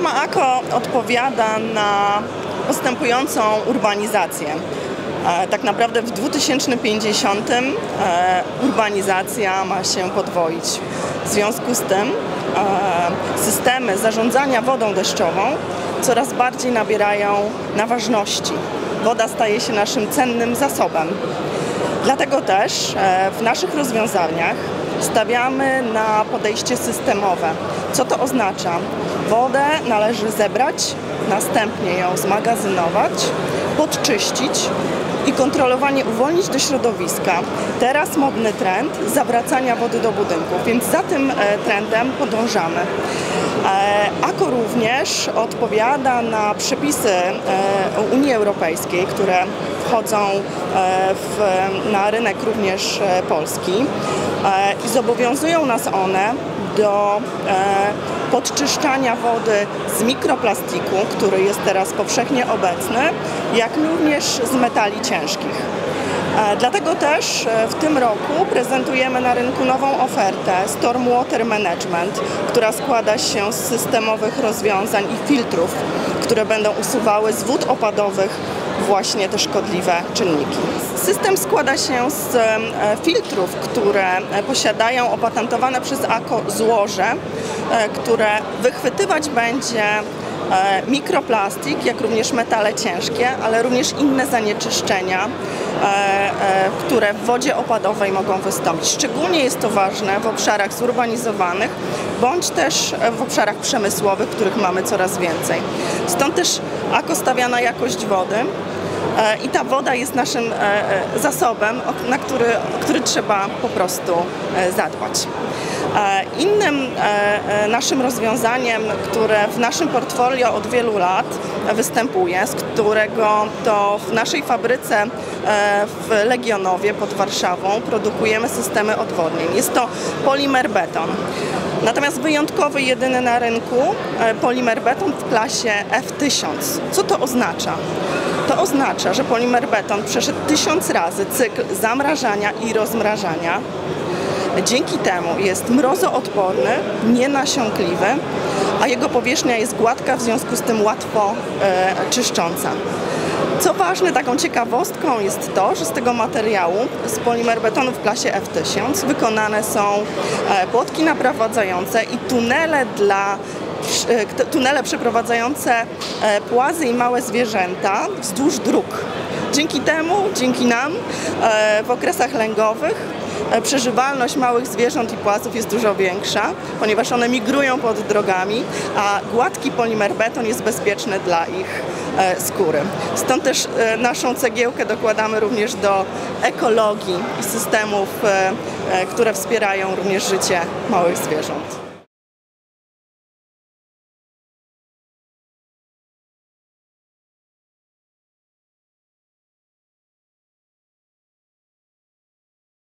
Firma AKO odpowiada na postępującą urbanizację. Tak naprawdę w 2050 urbanizacja ma się podwoić. W związku z tym systemy zarządzania wodą deszczową coraz bardziej nabierają na ważności. Woda staje się naszym cennym zasobem. Dlatego też w naszych rozwiązaniach stawiamy na podejście systemowe. Co to oznacza? Wodę należy zebrać, następnie ją zmagazynować, podczyścić i kontrolowanie uwolnić do środowiska. Teraz modny trend zawracania wody do budynków, więc za tym trendem podążamy. AKO również odpowiada na przepisy Unii Europejskiej, które wchodzą na rynek również polski i zobowiązują nas one do podczyszczania wody z mikroplastiku, który jest teraz powszechnie obecny, jak również z metali ciężkich. Dlatego też w tym roku prezentujemy na rynku nową ofertę Stormwater Management, która składa się z systemowych rozwiązań i filtrów, które będą usuwały z wód opadowych właśnie te szkodliwe czynniki. System składa się z filtrów, które posiadają opatentowane przez AKO złoże, które wychwytywać będzie mikroplastik, jak również metale ciężkie, ale również inne zanieczyszczenia, które w wodzie opadowej mogą wystąpić. Szczególnie jest to ważne w obszarach zurbanizowanych, bądź też w obszarach przemysłowych, których mamy coraz więcej. Stąd też AKO stawia na jakość wody i ta woda jest naszym zasobem, na który trzeba po prostu zadbać. Innym naszym rozwiązaniem, które w naszym portfolio od wielu lat występuje, z którego to w naszej fabryce w Legionowie pod Warszawą produkujemy systemy odwodnień. Jest to polimer beton. Natomiast wyjątkowy, jedyny na rynku polimer beton w klasie F1000. Co to oznacza? To oznacza, że polimer beton przeszedł 1000 razy cykl zamrażania i rozmrażania. Dzięki temu jest mrozoodporny, nienasiąkliwy, a jego powierzchnia jest gładka, w związku z tym łatwo czyszcząca. Co ważne, taką ciekawostką jest to, że z tego materiału, z polimer betonu w klasie F1000 wykonane są płotki naprowadzające i tunele przeprowadzające płazy i małe zwierzęta wzdłuż dróg. Dzięki nam w okresach lęgowych przeżywalność małych zwierząt i płazów jest dużo większa, ponieważ one migrują pod drogami, a gładki polimer beton jest bezpieczny dla ich skóry. Stąd też naszą cegiełkę dokładamy również do ekologii i systemów, które wspierają również życie małych zwierząt.